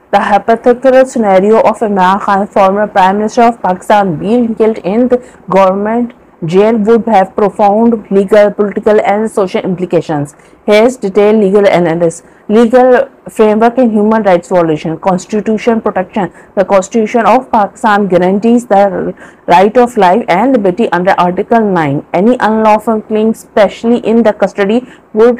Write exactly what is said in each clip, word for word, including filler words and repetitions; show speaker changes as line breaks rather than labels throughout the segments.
The hypothetical scenario of Imran Khan, former Prime Minister of Pakistan, being killed in the government jail would have profound legal, political, and social implications. Here's detailed legal analysis. Legal framework in human rights violation. Constitution protection. The Constitution of Pakistan guarantees the right of life and liberty under Article nine. Any unlawful killing, especially in the custody, would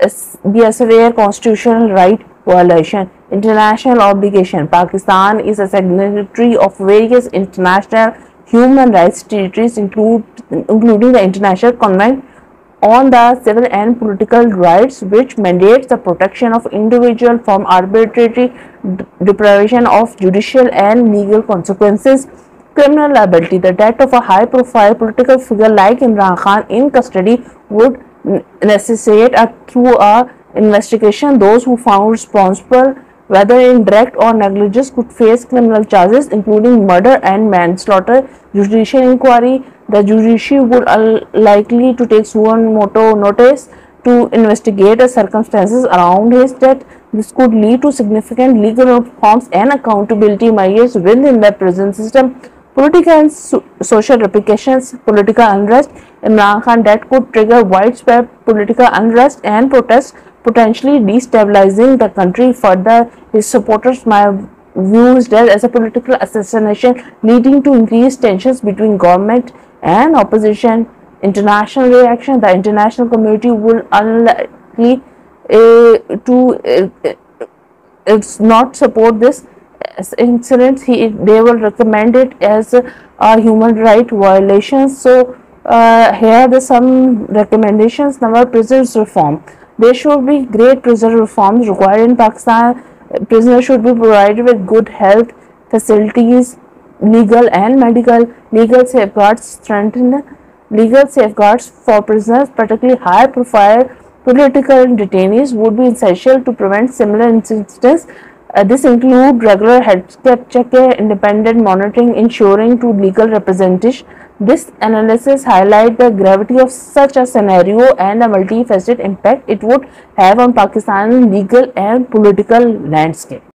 be a severe constitutional right violation. International obligation. Pakistan is a signatory of various international human rights treaties, include, including the International Convention on the Civil and Political Rights, which mandates the protection of individuals from arbitrary deprivation of judicial and legal consequences. Criminal liability. The death of a high-profile political figure like Imran Khan in custody would necessitate a thorough investigation. Those who found responsible, whether in direct or negligence, could face criminal charges, including murder and manslaughter. Judicial inquiry. The judiciary would likely to take suo motu notice to investigate the circumstances around his death. This could lead to significant legal reforms and accountability measures within the prison system. Political and so social repercussions. Political unrest. Imran Khan death could trigger widespread political unrest and protests, potentially destabilizing the country further. His supporters might view his death as a political assassination, leading to increased tensions between government and opposition. International reaction. The international community will unlikely uh, to uh, it's not support this incident. He, they will recommend it as a human right violation. So uh, here are the some recommendations. Number, prisons reform. There should be great prison reforms required in Pakistan. Prisoners should be provided with good health facilities, legal and medical. Legal safeguards. Strengthen legal safeguards for prisoners, particularly high-profile political detainees, would be essential to prevent similar incidents. Uh, this includes regular health check, independent monitoring, ensuring to legal representation. This analysis highlights the gravity of such a scenario and the multifaceted impact it would have on Pakistan's legal and political landscape.